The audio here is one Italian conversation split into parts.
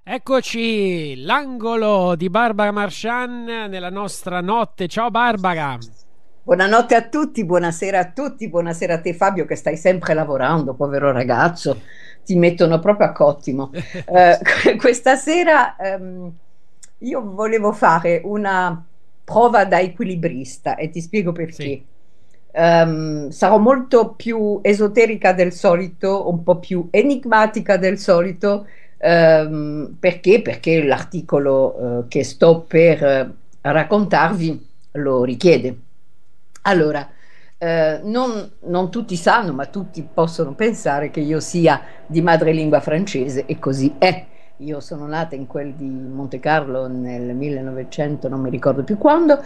Eccoci, l'angolo di Barbara Marchand nella nostra notte. Ciao Barbara. Buonanotte a tutti, buonasera a tutti, buonasera a te Fabio che stai sempre lavorando, povero ragazzo, ti mettono proprio a cottimo. Eh, Questa sera io volevo fare una prova da equilibrista e ti spiego Sì, perché. Sarò molto più esoterica del solito, un po' più enigmatica del solito, perché? Perché l'articolo che sto per raccontarvi lo richiede. Allora, non tutti sanno, ma tutti possono pensare che io sia di madrelingua francese e così è. Io sono nata in quel di Monte Carlo nel 1900, non mi ricordo più quando,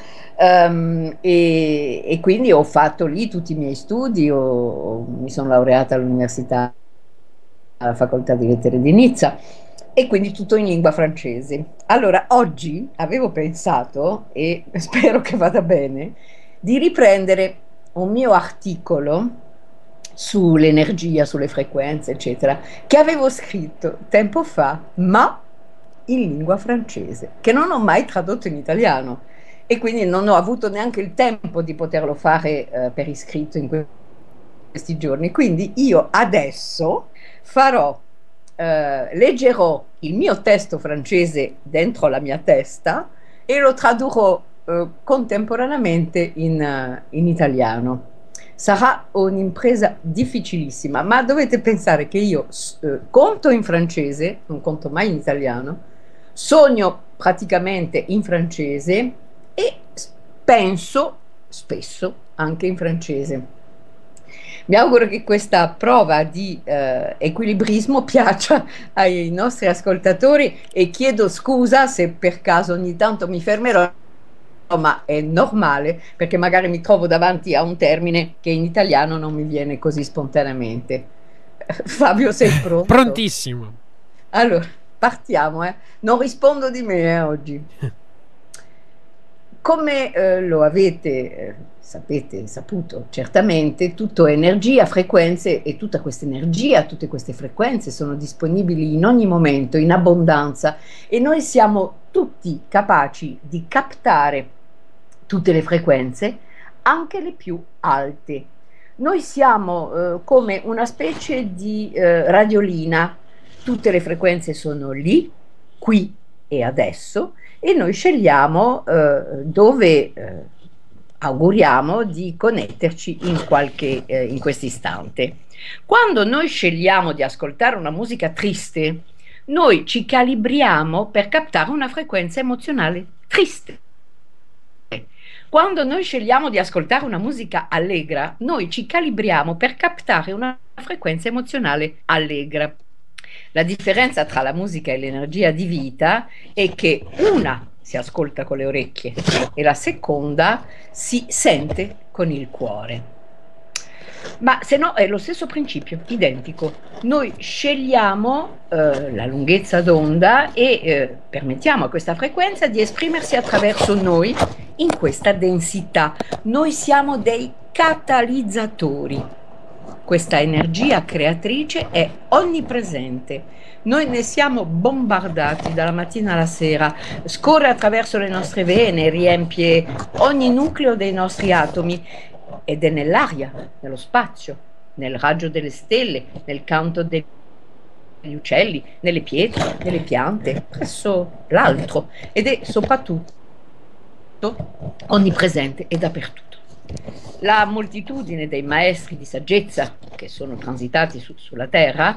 e quindi ho fatto lì tutti i miei studi, mi sono laureata all'università, alla facoltà di lettere di Nizza e quindi tutto in lingua francese. Allora, oggi avevo pensato, e spero che vada bene, di riprendere un mio articolo sull'energia, sulle frequenze, eccetera, che avevo scritto tempo fa, ma in lingua francese, che non ho mai tradotto in italiano e quindi non ho avuto neanche il tempo di poterlo fare per iscritto in questi giorni. Quindi io adesso farò, leggerò il mio testo francese dentro la mia testa e lo tradurrò contemporaneamente in italiano. Sarà un'impresa difficilissima, ma dovete pensare che io conto in francese, non conto mai in italiano, sogno praticamente in francese e penso spesso anche in francese. Mi auguro che questa prova di equilibrismo piaccia ai nostri ascoltatori e chiedo scusa se per caso ogni tanto mi fermerò, ma è normale perché magari mi trovo davanti a un termine che in italiano non mi viene così spontaneamente. Fabio, sei pronto? prontissimo. Allora, partiamo, eh. Non rispondo di me oggi. Come lo avete, sapete, saputo certamente, tutto è energia, frequenze e tutta questa energia, tutte queste frequenze sono disponibili in ogni momento, in abbondanza e noi siamo tutti capaci di captare tutte le frequenze, anche le più alte. Noi siamo come una specie di radiolina, tutte le frequenze sono lì, qui e adesso e noi scegliamo dove auguriamo di connetterci in questo istante. Quando noi scegliamo di ascoltare una musica triste, noi ci calibriamo per captare una frequenza emozionale triste. Quando noi scegliamo di ascoltare una musica allegra, noi ci calibriamo per captare una frequenza emozionale allegra. La differenza tra la musica e l'energia di vita è che una si ascolta con le orecchie e la seconda si sente con il cuore. Ma se no è lo stesso principio, identico. Noi scegliamo la lunghezza d'onda e permettiamo a questa frequenza di esprimersi attraverso noi in questa densità. Noi siamo dei catalizzatori. Questa energia creatrice è onnipresente. Noi ne siamo bombardati dalla mattina alla sera, scorre attraverso le nostre vene, riempie ogni nucleo dei nostri atomi ed è nell'aria, nello spazio, nel raggio delle stelle, nel canto degli uccelli, nelle pietre, nelle piante, presso l'altro ed è soprattutto onnipresente e dappertutto. La moltitudine dei maestri di saggezza che sono transitati sulla Terra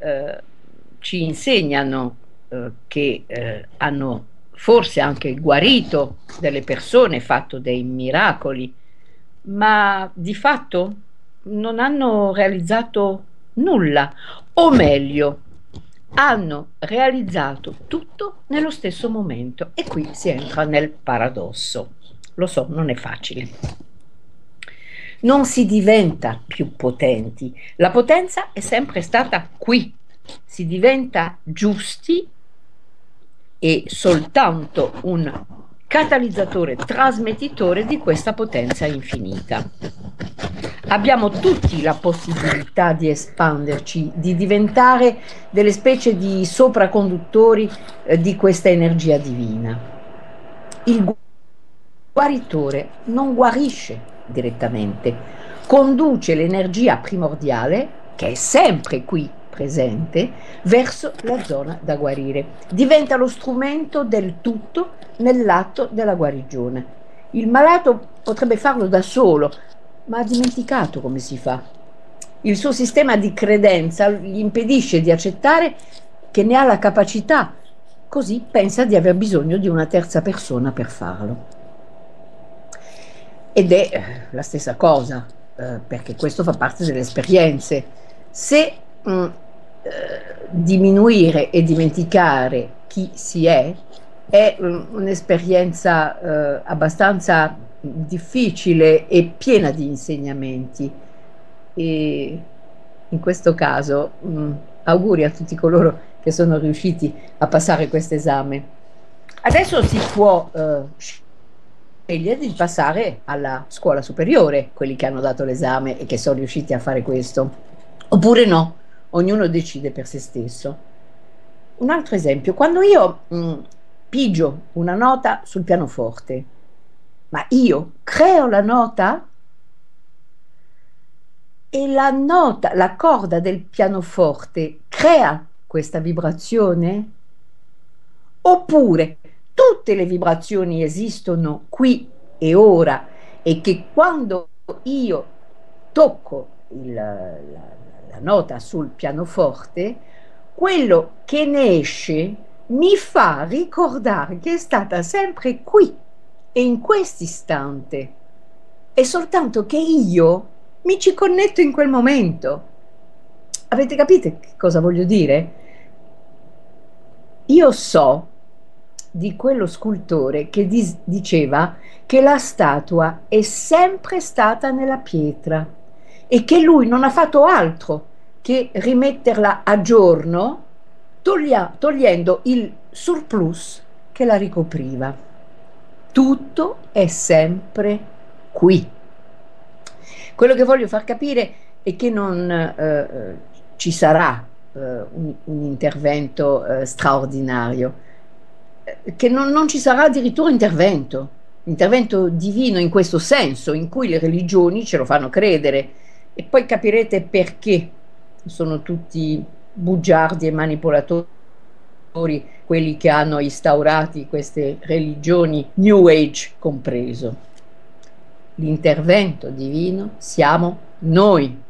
ci insegnano che hanno forse anche guarito delle persone, fatto dei miracoli, ma di fatto non hanno realizzato nulla, o meglio, hanno realizzato tutto nello stesso momento e qui si entra nel paradosso. Lo so, non è facile. Non si diventa più potenti, la potenza è sempre stata qui, si diventa giusti e soltanto un catalizzatore trasmettitore di questa potenza infinita. abbiamo tutti la possibilità di espanderci, di diventare delle specie di sopraconduttori di questa energia divina. Il guaritore non guarisce direttamente, conduce l'energia primordiale, che è sempre qui presente, verso la zona da guarire. Diventa lo strumento del tutto nell'atto della guarigione. Il malato potrebbe farlo da solo, ma ha dimenticato come si fa. Il suo sistema di credenza gli impedisce di accettare che ne ha la capacità, così pensa di aver bisogno di una terza persona per farlo. Ed è la stessa cosa, perché questo fa parte delle esperienze. Se diminuire e dimenticare chi si è un'esperienza abbastanza difficile e piena di insegnamenti. E in questo caso, auguri a tutti coloro che sono riusciti a passare questo esame. Adesso si può scegliere di passare alla scuola superiore, quelli che hanno dato l'esame e che sono riusciti a fare questo, oppure no, ognuno decide per se stesso. Un altro esempio, quando io pigio una nota sul pianoforte, ma io creo la nota e la nota, la corda del pianoforte crea questa vibrazione? Oppure tutte le vibrazioni esistono qui e ora e che quando io tocco la nota sul pianoforte, quello che ne esce mi fa ricordare che è stata sempre qui e in quest'istante. È soltanto che io mi ci connetto in quel momento. Avete capito che cosa voglio dire? Io so di quello scultore che diceva che la statua è sempre stata nella pietra e che lui non ha fatto altro che rimetterla a giorno togliendo il surplus che la ricopriva. Tutto è sempre qui. Quello che voglio far capire è che non ci sarà un intervento straordinario, che non ci sarà addirittura intervento divino in questo senso, in cui le religioni ce lo fanno credere, e poi capirete perché sono tutti bugiardi e manipolatori quelli che hanno instaurati queste religioni, New Age compreso. L'intervento divino siamo noi.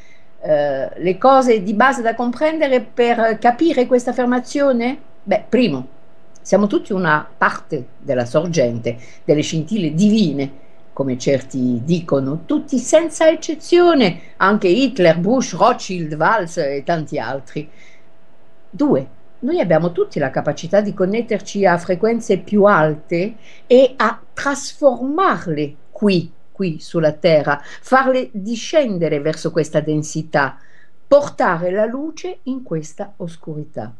Le cose di base da comprendere per capire questa affermazione? Beh, primo, siamo tutti una parte della sorgente, delle scintille divine, come certi dicono, tutti senza eccezione, anche Hitler, Bush, Rothschild, Valls e tanti altri. Due, noi abbiamo tutti la capacità di connetterci a frequenze più alte e a trasformarle qui sulla Terra, farle discendere verso questa densità, portare la luce in questa oscurità.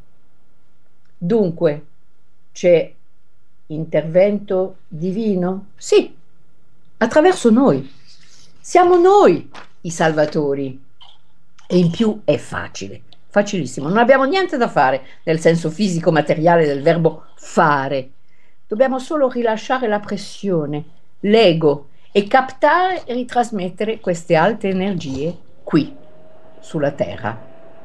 Dunque, c'è intervento divino? Sì, attraverso noi. Siamo noi i salvatori. E in più è facile, facilissimo. Non abbiamo niente da fare nel senso fisico materiale del verbo fare. Dobbiamo solo rilasciare la pressione, l'ego, e captare e ritrasmettere queste alte energie qui, sulla Terra.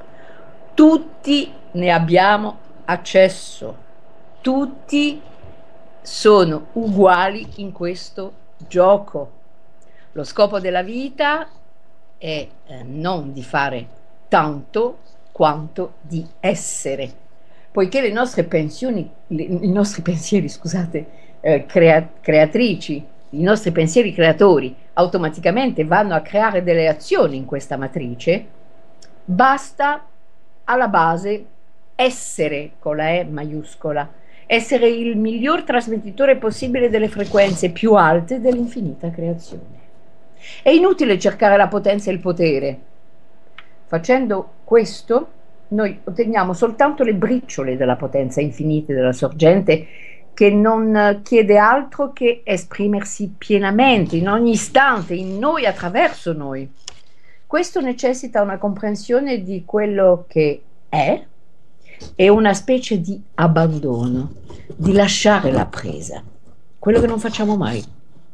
Tutti ne abbiamo accesso, tutti sono uguali in questo gioco. Lo scopo della vita è non di fare tanto quanto di essere, poiché i nostri pensieri, scusate, creatrici, i nostri pensieri creatori automaticamente vanno a creare delle azioni in questa matrice, basta alla base essere con la E maiuscola, essere il miglior trasmettitore possibile delle frequenze più alte dell'infinita creazione. È inutile cercare la potenza e il potere. Facendo questo, noi otteniamo soltanto le briciole della potenza infinita della sorgente che non chiede altro che esprimersi pienamente, in ogni istante, in noi, attraverso noi. Questo necessita una comprensione di quello che è e una specie di abbandono, di lasciare la presa, quello che non facciamo mai.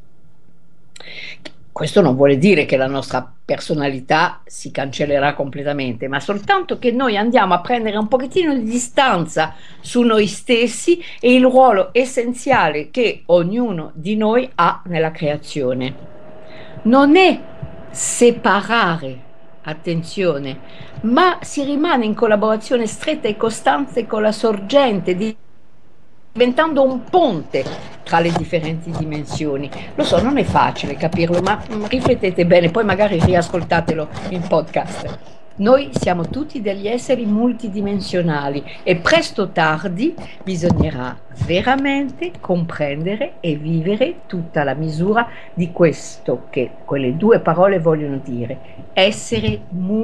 Questo non vuole dire che la nostra personalità si cancellerà completamente, ma soltanto che noi andiamo a prendere un pochettino di distanza su noi stessi e il ruolo essenziale che ognuno di noi ha nella creazione. Non è separare, attenzione, ma si rimane in collaborazione stretta e costante con la sorgente, diventando un ponte tra le differenti dimensioni. Lo so, non è facile capirlo, ma riflettete bene, poi magari riascoltatelo in podcast. Noi siamo tutti degli esseri multidimensionali e presto o tardi bisognerà veramente comprendere e vivere tutta la misura di questo che quelle due parole vogliono dire: essere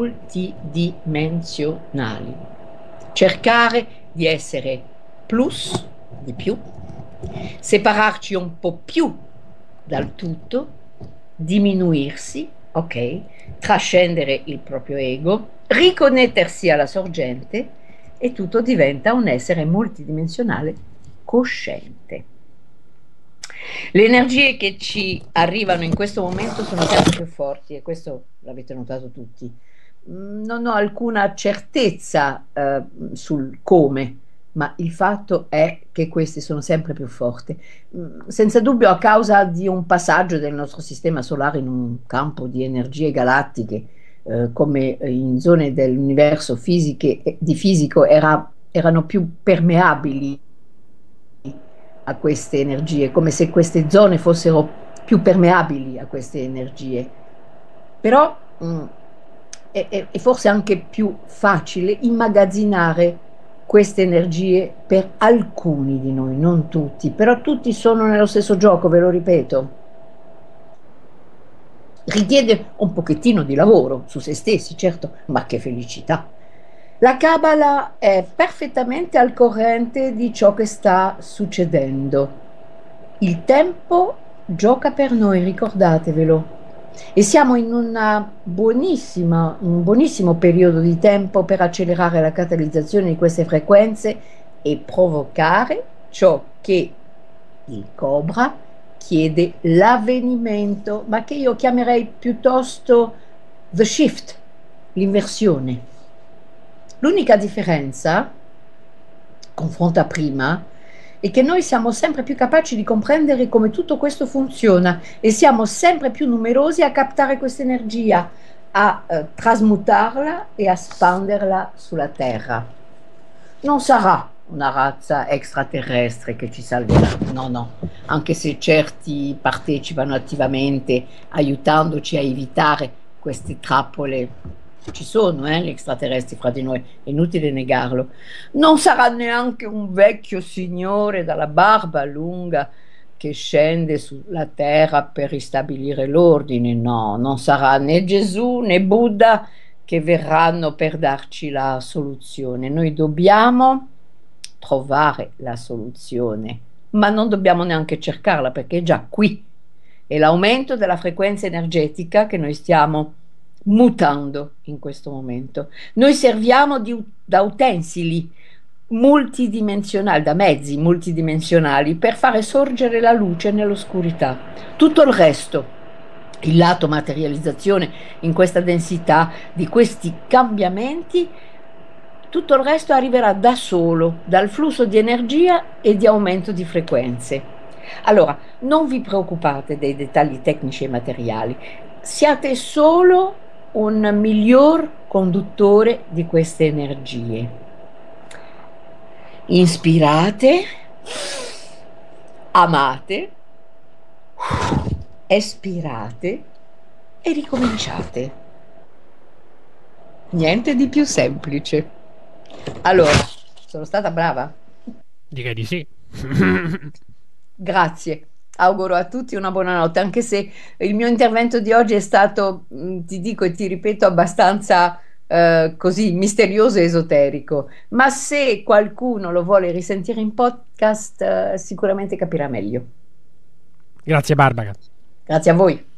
multidimensionali. Cercare di essere plus, di più, separarci un po' più dal tutto, diminuirsi, ok? Trascendere il proprio ego, riconnettersi alla sorgente e tutto diventa un essere multidimensionale cosciente. Le energie che ci arrivano in questo momento sono sempre più forti e questo l'avete notato tutti. Non ho alcuna certezza sul come, ma il fatto è che queste sono sempre più forti. Senza dubbio a causa di un passaggio del nostro sistema solare in un campo di energie galattiche, come in zone dell'universo di fisico erano più permeabili a queste energie, come se queste zone fossero più permeabili a queste energie. Però è forse anche più facile immagazzinare queste energie per alcuni di noi, non tutti, però tutti sono nello stesso gioco, ve lo ripeto. Richiede un pochettino di lavoro su se stessi, certo, ma che felicità. La Kabbalah è perfettamente al corrente di ciò che sta succedendo. Il tempo gioca per noi, ricordatevelo. E siamo in un buonissimo periodo di tempo per accelerare la catalizzazione di queste frequenze e provocare ciò che il Cobra chiede, l'avvenimento, ma che io chiamerei piuttosto the shift, l'inversione. L'unica differenza, confronto a prima, è che noi siamo sempre più capaci di comprendere come tutto questo funziona e siamo sempre più numerosi a captare questa energia, a trasmutarla e a spanderla sulla Terra. Non sarà una razza extraterrestre che ci salverà, no, no, anche se certi partecipano attivamente aiutandoci a evitare queste trappole. Ci sono gli extraterrestri fra di noi, è inutile negarlo. Non sarà neanche un vecchio signore dalla barba lunga che scende sulla terra per ristabilire l'ordine, no, non sarà né Gesù né Buddha che verranno per darci la soluzione. Noi dobbiamo trovare la soluzione, ma non dobbiamo neanche cercarla perché è già qui. È l'aumento della frequenza energetica che noi stiamo mutando in questo momento. Noi serviamo da utensili multidimensionali, da mezzi multidimensionali per fare sorgere la luce nell'oscurità. Tutto il resto, il lato materializzazione in questa densità di questi cambiamenti, tutto il resto arriverà da solo, dal flusso di energia e di aumento di frequenze. Allora, non vi preoccupate dei dettagli tecnici e materiali, siate solo un miglior conduttore di queste energie. Inspirate, amate, espirate e ricominciate. Niente di più semplice. Allora, sono stata brava? Direi di sì. Grazie. Auguro a tutti una buona notte, anche se il mio intervento di oggi è stato, ti dico e ti ripeto, abbastanza così misterioso e esoterico. Ma se qualcuno lo vuole risentire in podcast sicuramente capirà meglio. Grazie Barbara. Grazie a voi.